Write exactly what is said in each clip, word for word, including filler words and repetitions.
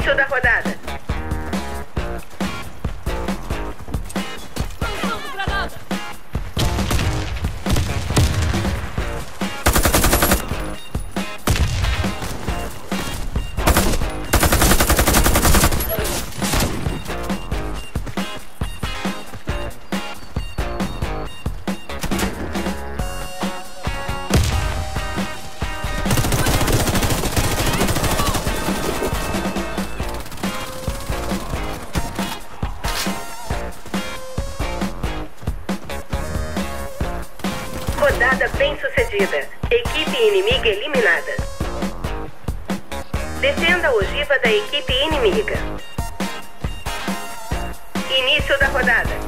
Início da rodada. Rodada bem sucedida. Equipe inimiga eliminada. Defenda a ogiva da equipe inimiga. Início da rodada.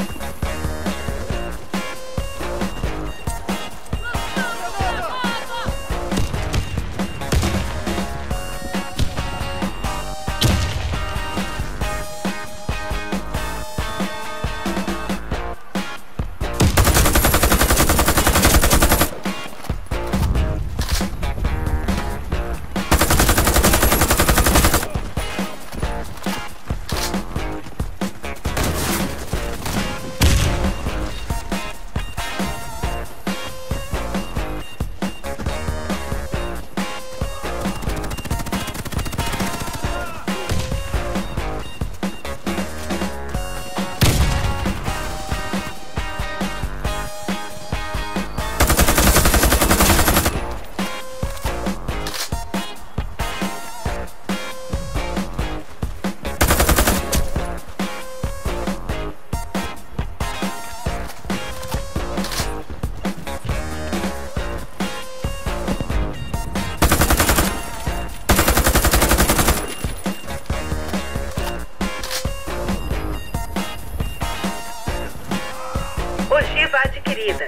Ogiva adquirida.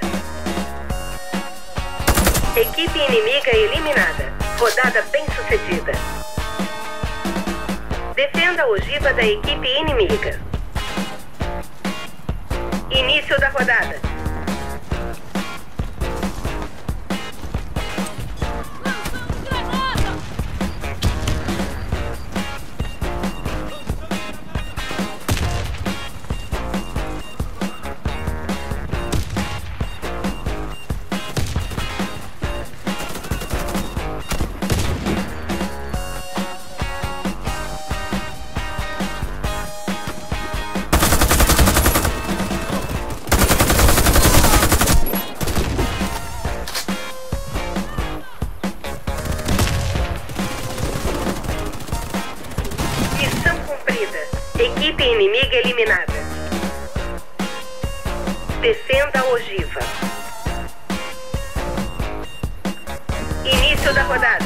Equipe inimiga eliminada. Rodada bem sucedida. Defenda a ogiva da equipe inimiga. Início da rodada. Equipe inimiga eliminada. Defenda a ogiva. Início da rodada.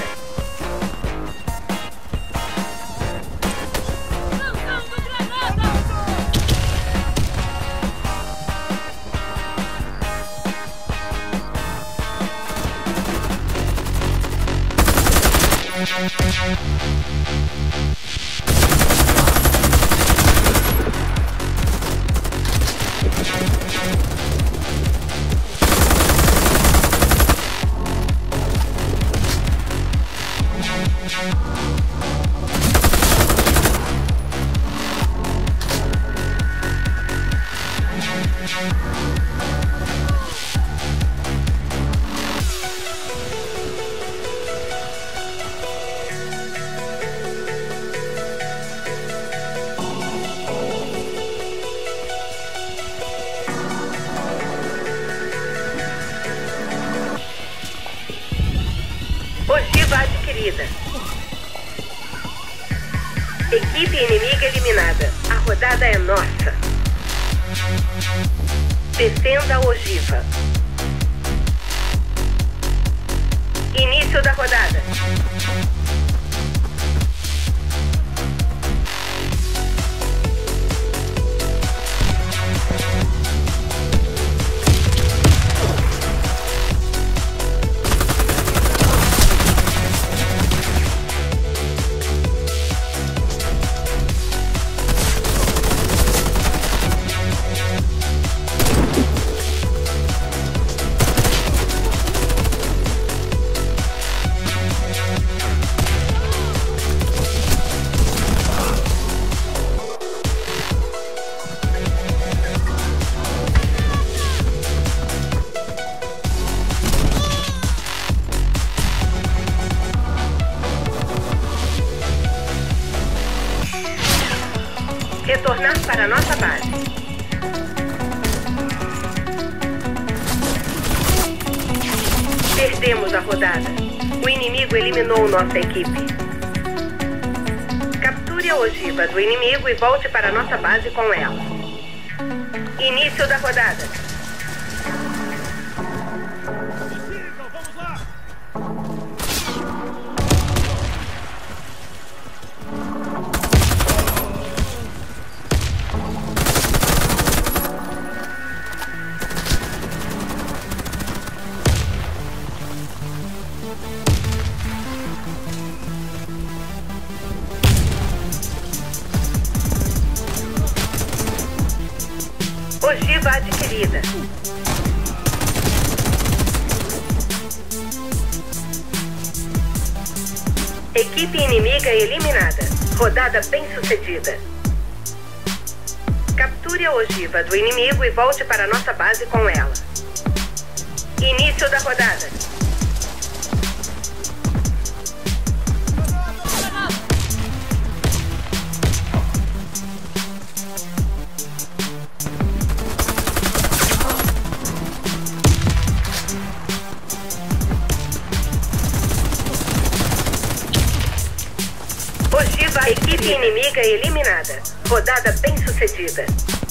Ogiva adquirida. Equipe inimiga eliminada. A rodada é nossa. Defenda a ogiva. Início da rodada. Retornar para nossa base. Perdemos a rodada. O inimigo eliminou nossa equipe. Capture a ogiva do inimigo e volte para nossa base com ela. Início da rodada. Ogiva adquirida. Equipe inimiga eliminada. Rodada bem sucedida. Capture a ogiva do inimigo e volte para nossa base com ela. Início da rodada. Ogiva, equipe inimiga eliminada. Rodada bem sucedida.